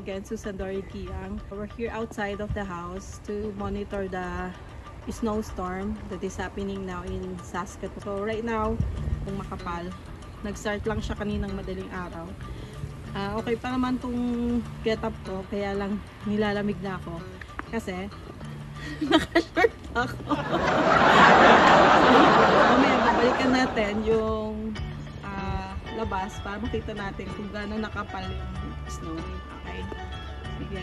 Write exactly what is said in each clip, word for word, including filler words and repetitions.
again, Susan, Dory, Guiang. We're here outside of the house to monitor the snowstorm that is happening now in Saskatoon. So right now, kung makapal, nag-start lang siya kaninang madaling araw. Uh, okay pa naman tong get up ko, kaya lang nilalamig na ako. Kasi, naka-short ako. So, mamaya babalikan natin yung uh, labas para makita natin kung gaano nakapal yung snow. Okay? Sige.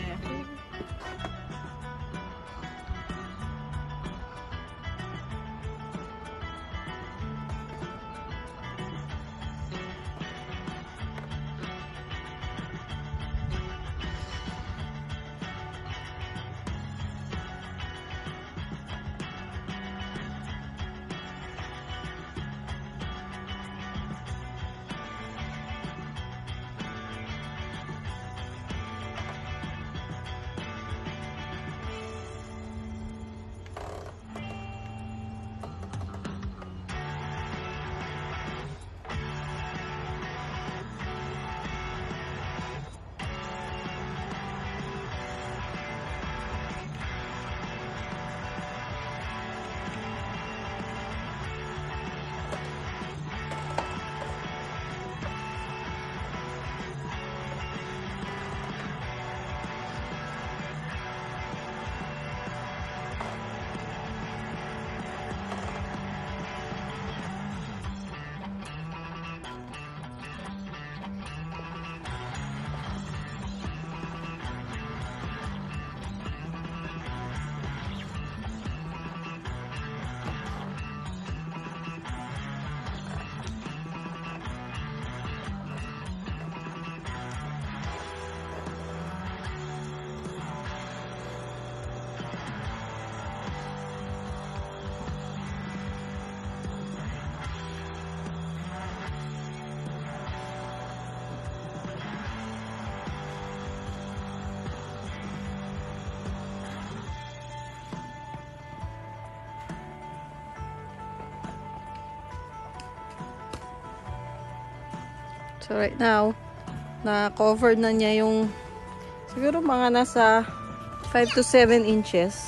So right now, na-cover na niya yung siguro mga nasa five to seven inches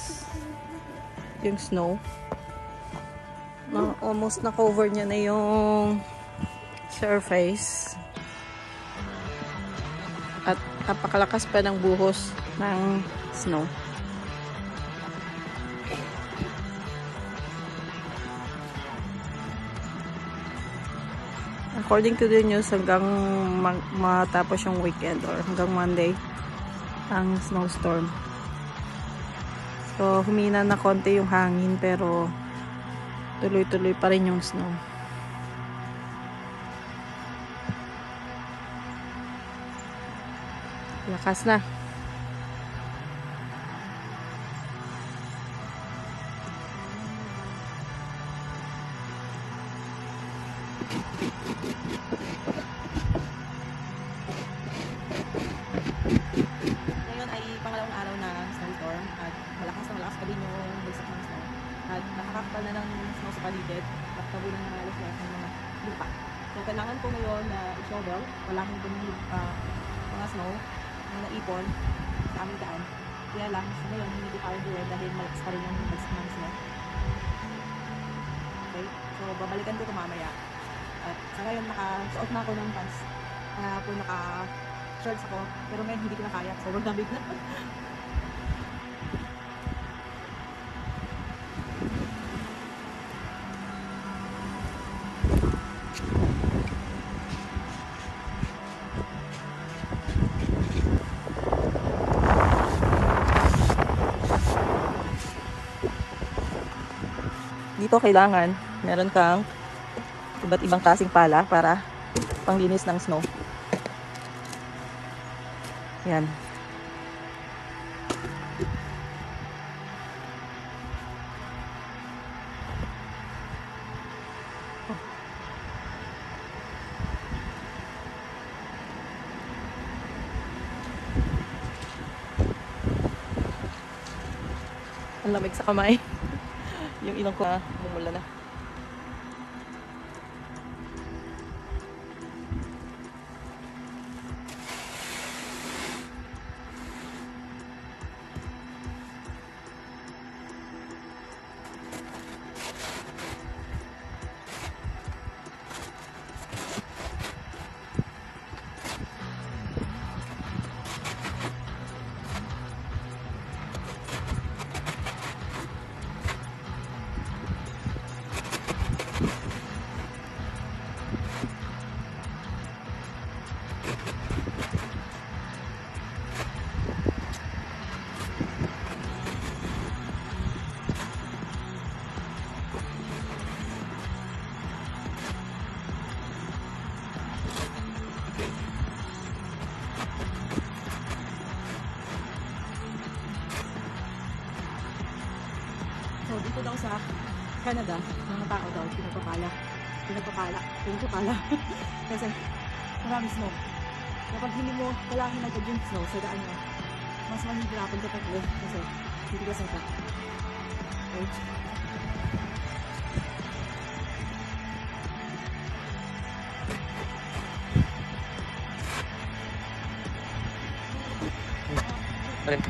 yung snow. Na, almost na-cover niya na yung surface. At napakalakas pa ng buhos ng snow. According to the news, hanggang matapos yung weekend or hanggang Monday ang snowstorm. So, humina na konti yung hangin pero tuloy-tuloy pa rin yung snow. Lakas na. Ngayon ay pangalawang araw na snowstorm at malakas na malakas pa din yung bagsak ng snow at nakakakapal na ng snow sa paligid at tabunan na halos lahat ng mga lupa. So kailangan ko ngayon na i-shovel, wala akong bumili uh, mga snow na naipon sa aming daan. Kaya lang, so ngayon hindi ko kaya gawin dahil malakas pa rin yung bagsak ng snow. Okay, so babalikan ko ito mamaya. At sa ngayon nakasuot na ako ng pants. Kaya po naka-shorts ako. Pero ngayon hindi ko na kaya. Sobrang damig na. Dito kailangan meron kang iba't ibang klaseng pala para panglinis ng snow. Yan. Ang lamig sa kamay. Yung ilong ko na bumula na. dito daw sa Canada, mga tao daw, pinagpapala. Pinagpapala. Pinagpapala. Kasi, marami snow. Kapag hindi mo, wala kang nagad yung snow sa daan mo, mas mahihirapan ka pag-uwi. Kasi, hindi ka saka. Wait. Okay.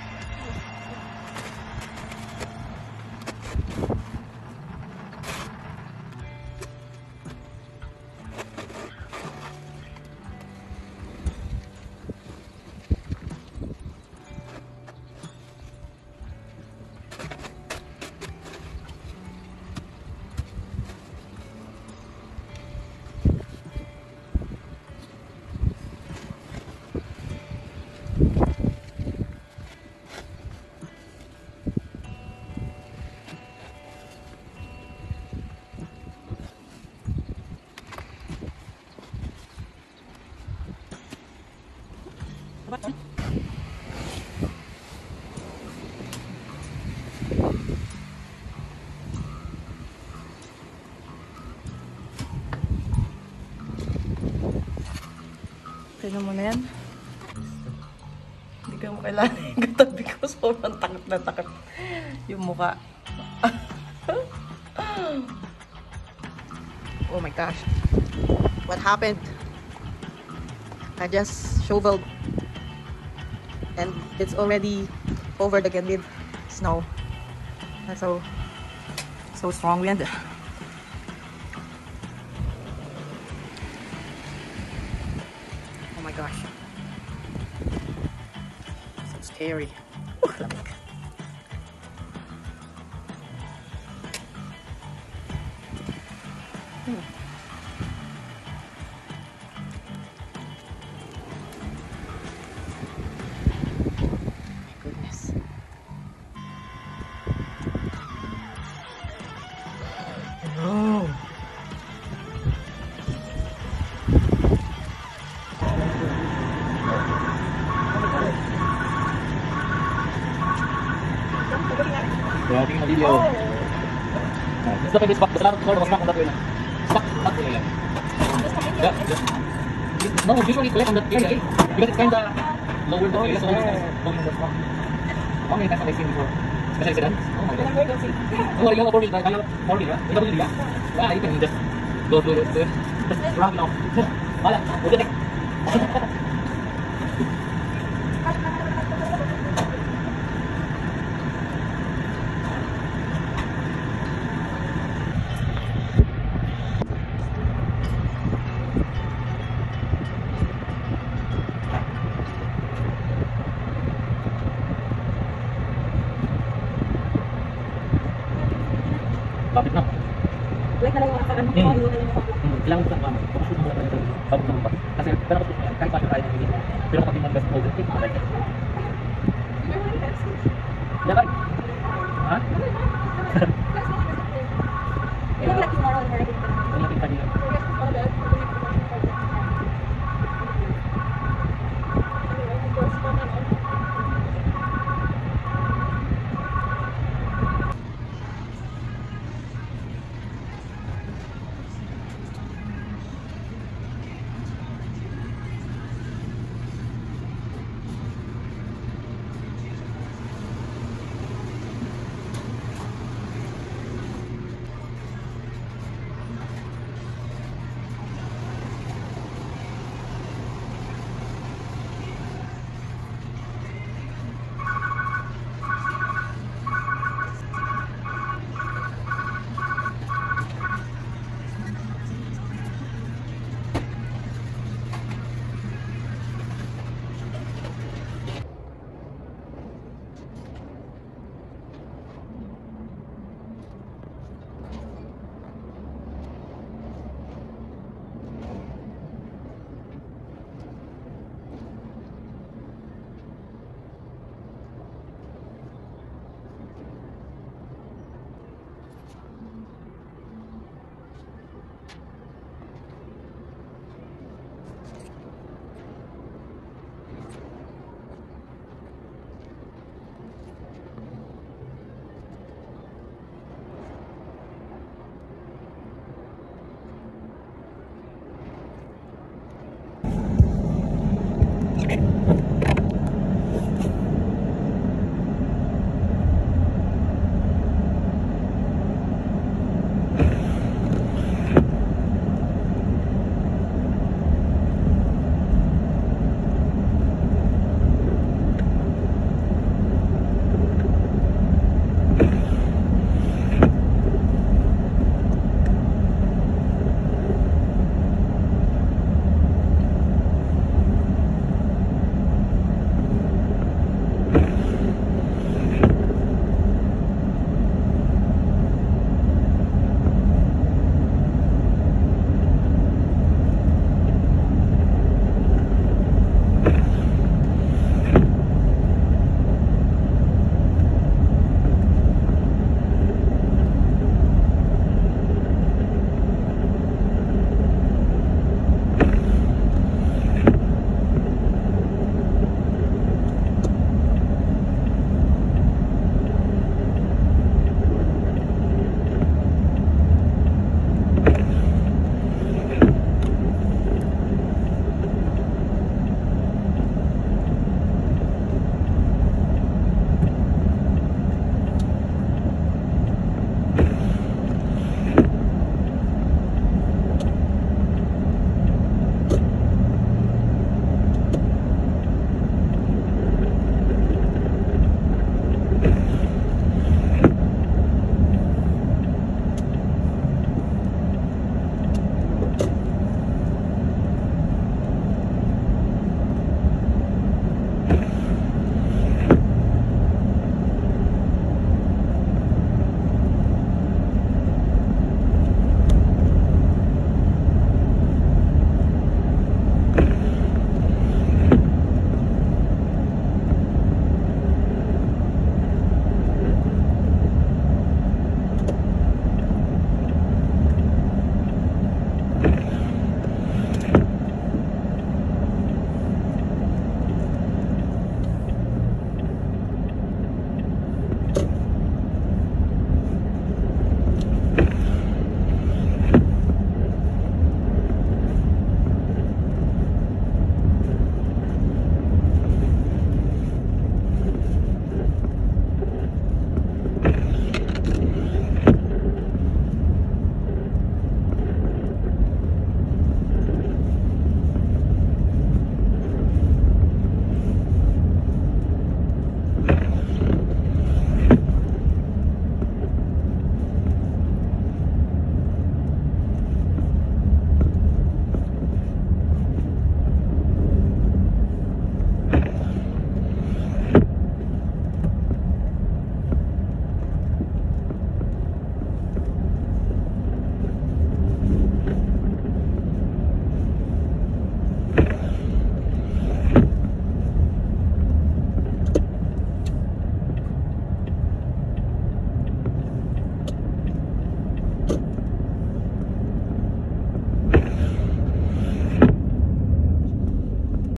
Tignan mo na yan. Hindi ka mo kailangan yung katabi ko. Sobrang takot na takot yung mukha. Oh my gosh. What happened? I just shoveled. And it's already covered again with snow. That's so, so strong wind. Oh my gosh. So scary. Ooh, lamig. Hmm. My goodness. Oh. Kaya tingin na video. Just look at this back. There's a lot of snow. Smack on that way. Smack. Not the area. Yeah. Just. No, usually collect on that area. Eh? Because it's kinda lower the area, so it's going the snow. How many times have I seen before? Especially sedans. Oh my god. Oh, you have a four wheel drive. You have a four wheel, yeah? You have a wheel, yeah? Ah, you can just go to it. Just round it off. Wala. We'll get it. Bakit na? Like na lang yung nakakaan mo. Hmm. Yung na lang yung Hmm. Kailangan mo sa kama. Kapag mo na rin ito. Bago mo pa. Kasi, pero kapag kahit pa siya tayo ng hindi. Pero kapag yung mga best hold, it, like,